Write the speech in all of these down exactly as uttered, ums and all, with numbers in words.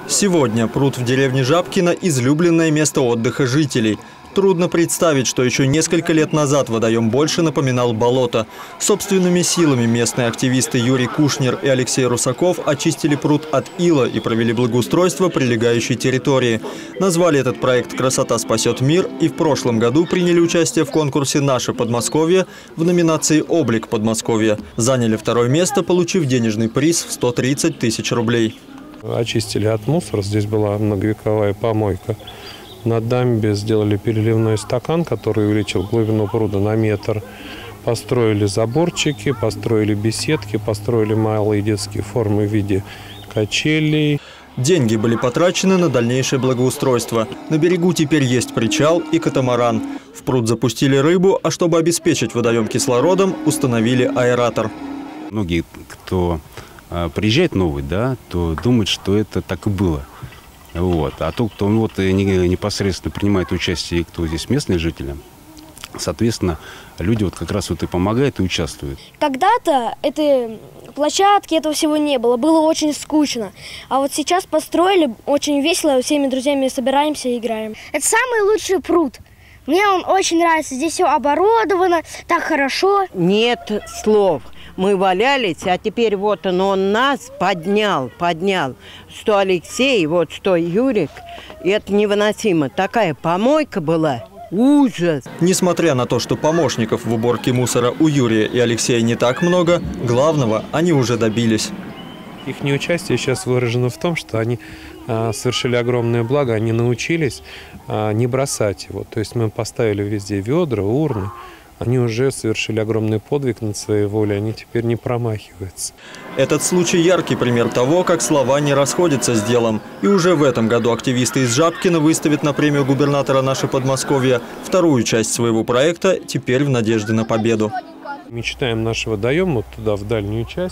Сегодня пруд в деревне Жабкино – излюбленное место отдыха жителей. Трудно представить, что еще несколько лет назад водоем больше напоминал болото. Собственными силами местные активисты Юрий Кушнер и Алексей Русаков очистили пруд от ила и провели благоустройство прилегающей территории. Назвали этот проект «Красота спасет мир» и в прошлом году приняли участие в конкурсе «Наше Подмосковье» в номинации «Облик Подмосковья». Заняли второе место, получив денежный приз в сто тридцать тысяч рублей. Очистили от мусора, здесь была многовековая помойка. На дамбе сделали переливной стакан, который увеличил глубину пруда на метр. Построили заборчики, построили беседки, построили малые детские формы в виде качелей. Деньги были потрачены на дальнейшее благоустройство. На берегу теперь есть причал и катамаран. В пруд запустили рыбу, а чтобы обеспечить водоем кислородом, установили аэратор. Многие, кто приезжает новый, да, то думают, что это так и было. Вот. А тот, кто ну, вот, непосредственно принимает участие, кто здесь местные жители, соответственно, люди вот как раз вот и помогают, и участвуют. Когда-то этой площадки, этого всего не было, было очень скучно. А вот сейчас построили, очень весело, всеми друзьями собираемся и играем. Это самый лучший пруд. Мне он очень нравится, здесь все оборудовано, так хорошо. Нет слов. Мы валялись, а теперь вот он, он нас поднял, поднял. Что Алексей, вот что Юрик, это невыносимо. Такая помойка была, ужас. Несмотря на то, что помощников в уборке мусора у Юрия и Алексея не так много, главного они уже добились. Их неучастие сейчас выражено в том, что они а, совершили огромное благо, они научились а, не бросать его. То есть мы поставили везде ведра, урны. Они уже совершили огромный подвиг над своей волей, они теперь не промахиваются. Этот случай яркий пример того, как слова не расходятся с делом. И уже в этом году активисты из Жабкино выставят на премию губернатора «Наше Подмосковье» вторую часть своего проекта «Теперь в надежде на победу». Мечтаем наш водоем вот туда, в дальнюю часть,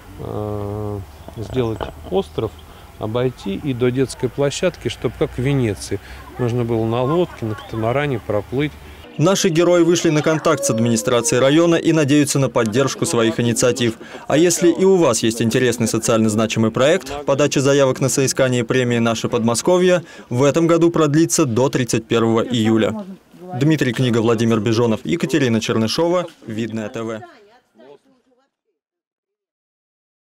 э сделать остров, обойти и до детской площадки, чтобы как в Венеции. Можно было на лодке, на катамаране проплыть. Наши герои вышли на контакт с администрацией района и надеются на поддержку своих инициатив. А если и у вас есть интересный социально значимый проект, подача заявок на соискание премии «Наше Подмосковье» в этом году продлится до тридцать первого июля. Дмитрий Книга, Владимир Бежонов, Екатерина Чернышова, Видное ТВ.